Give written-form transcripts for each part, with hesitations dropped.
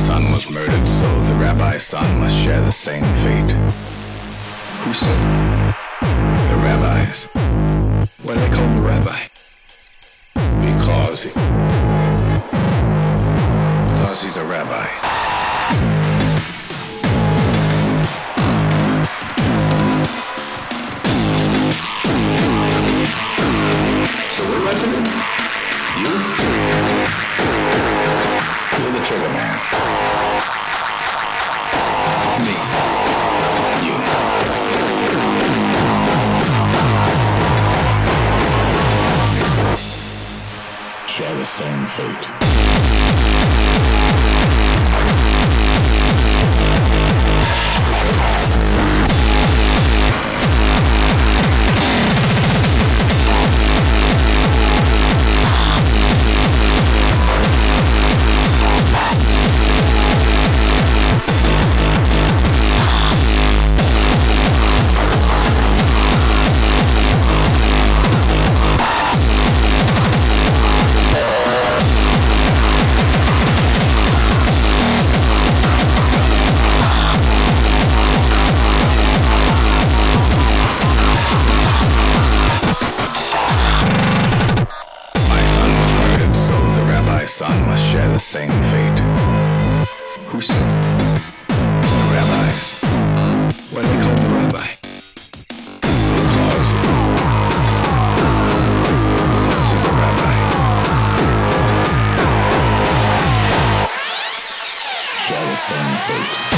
son was murdered, so the rabbi's son must share the same fate. Who said? The rabbis. Why do they call him the rabbi? Because he's a rabbi. So what do I do? You're the trigger man. Me. You. Share the same fate. Son must share the same fate. Who said? The rabbis. Why do they call him the rabbi? Because he's a rabbi. Share the same fate.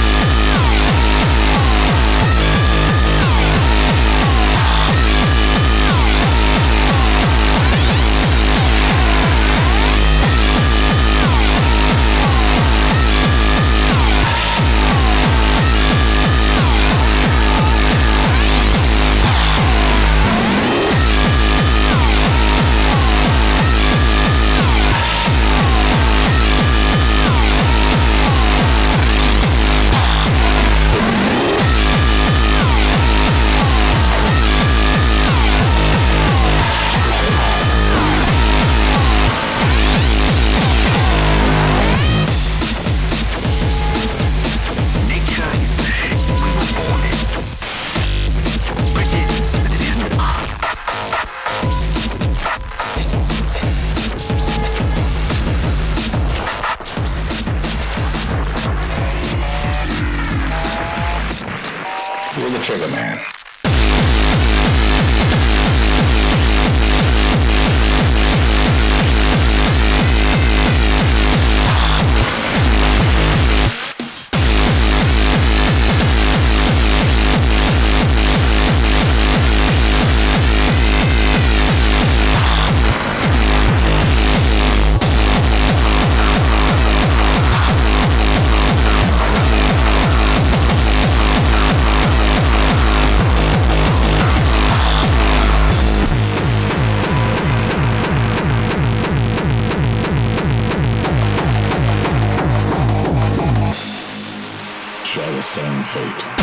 You're the trigger man. Share the same fate.